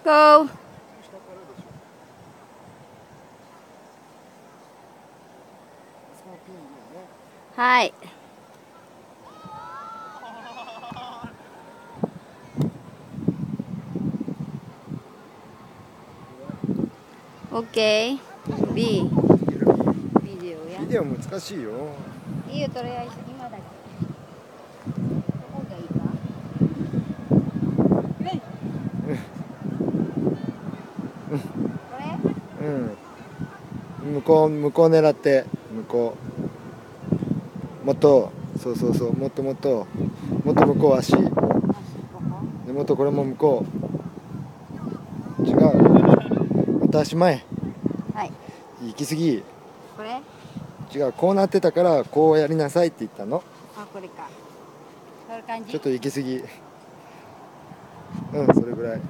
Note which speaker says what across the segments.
Speaker 1: Go! はい。OK。B。ビデオや。
Speaker 2: ビデオ難しいよ。
Speaker 1: いいよ、とりあえず今だけ。どこがいいか。これ？
Speaker 2: 向こう狙って、向こう。もっと、そうそうそう、もっと向こう足。でもっとこれも向こう。違う。また足前。
Speaker 1: はい。
Speaker 2: 行き過ぎ。
Speaker 1: これ？
Speaker 2: 違う、こうなってたからこうやりなさいって言ったの。
Speaker 1: あ、これか。こういう感じ？
Speaker 2: ちょっと行き過ぎ。うん、それぐらい。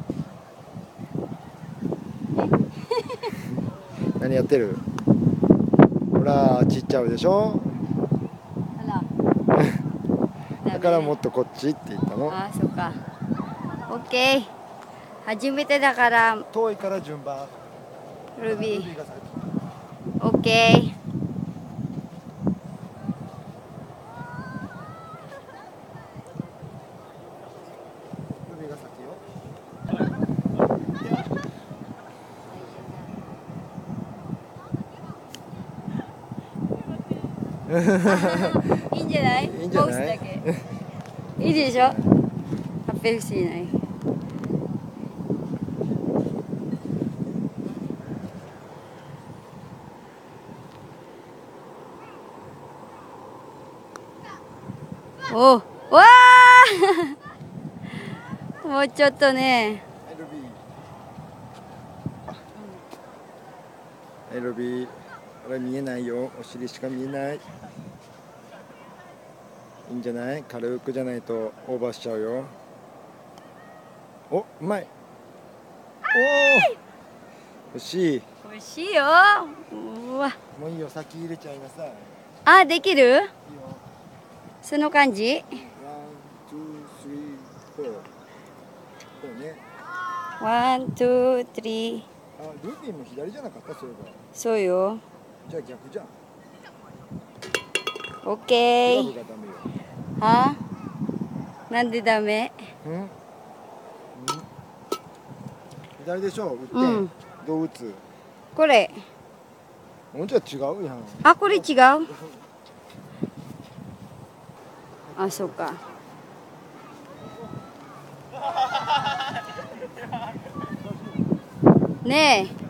Speaker 2: 何やってる？ほら、あっち行っちゃうでしょ。
Speaker 1: あら。
Speaker 2: だからもっとこっちって言ったの。
Speaker 1: あ、そうか。OK。初めてだから。
Speaker 2: 遠いから順番。
Speaker 1: ルビー。
Speaker 2: が先。
Speaker 1: OK。
Speaker 2: ルビーが先よ。
Speaker 1: いいんじゃない？
Speaker 2: いいんじゃない？
Speaker 1: ボスだけ。いいでしょ？発表しない。お、わあもうちょっとね。
Speaker 2: はい、ルビー。これ見えないよ。お尻しか見えない。いいんじゃない？軽くじゃないとオーバーしちゃうよ。お、うまい。おお、惜しい。
Speaker 1: 美味しいよ。うわ。
Speaker 2: もういいよ、先入れちゃいなさい。
Speaker 1: あ、できる？
Speaker 2: いいよ。
Speaker 1: その感じ？
Speaker 2: ワン、ツー、スリー、フォー。そうね。
Speaker 1: 1、2、3。
Speaker 2: あ、ルビーも左じゃなかった？そういえば。
Speaker 1: そうよ。
Speaker 2: じゃあ逆じゃん。
Speaker 1: オッ
Speaker 2: ク
Speaker 1: ケー。
Speaker 2: ラブがダメよ。
Speaker 1: は？なんでダメ？
Speaker 2: 左でしょ、打って、
Speaker 1: うん。
Speaker 2: どう打つ？
Speaker 1: これ。
Speaker 2: もうじゃ違うやん。
Speaker 1: あ、これ違う？あ、そうか。ねえ。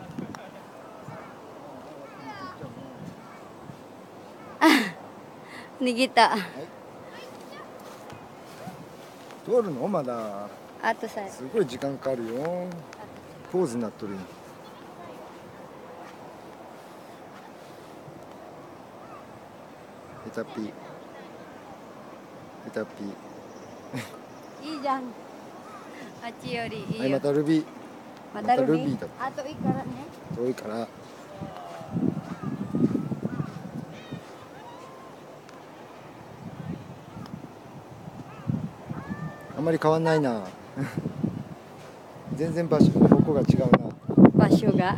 Speaker 1: 逃げた。
Speaker 2: はい、通るのまだ。
Speaker 1: あとさ。
Speaker 2: すごい時間かかるよ。ポーズになっとるよ。エタピー。エタピー。
Speaker 1: いいじゃん。あっちよりいいよ。
Speaker 2: はい、またルビー。
Speaker 1: またルビー
Speaker 2: だ。
Speaker 1: あといいからね。
Speaker 2: 遠いから。あんまり変わんないな。全然方向が違うな。
Speaker 1: 場所が。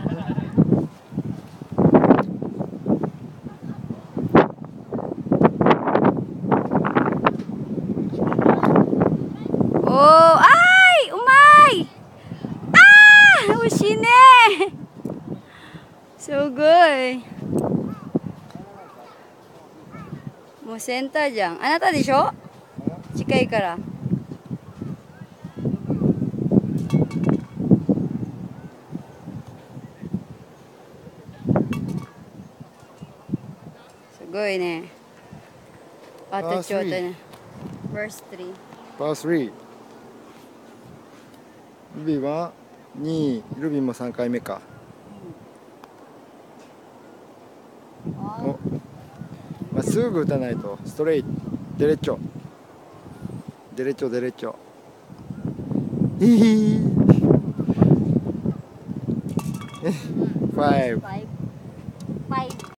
Speaker 1: おー、あーい、うまい。あー、惜しいね。すごい。もうセンターじゃん。あなたでしょ？近いから。すごいね。あとちょっとね。Verse 3。
Speaker 2: パー3。ルビーは2、ルビーも3回目か。お、まっすぐ打たないと。ストレイト、デレッチョ。デレッチョ、デレッチョ。ヒヒー。5。
Speaker 1: 5。5。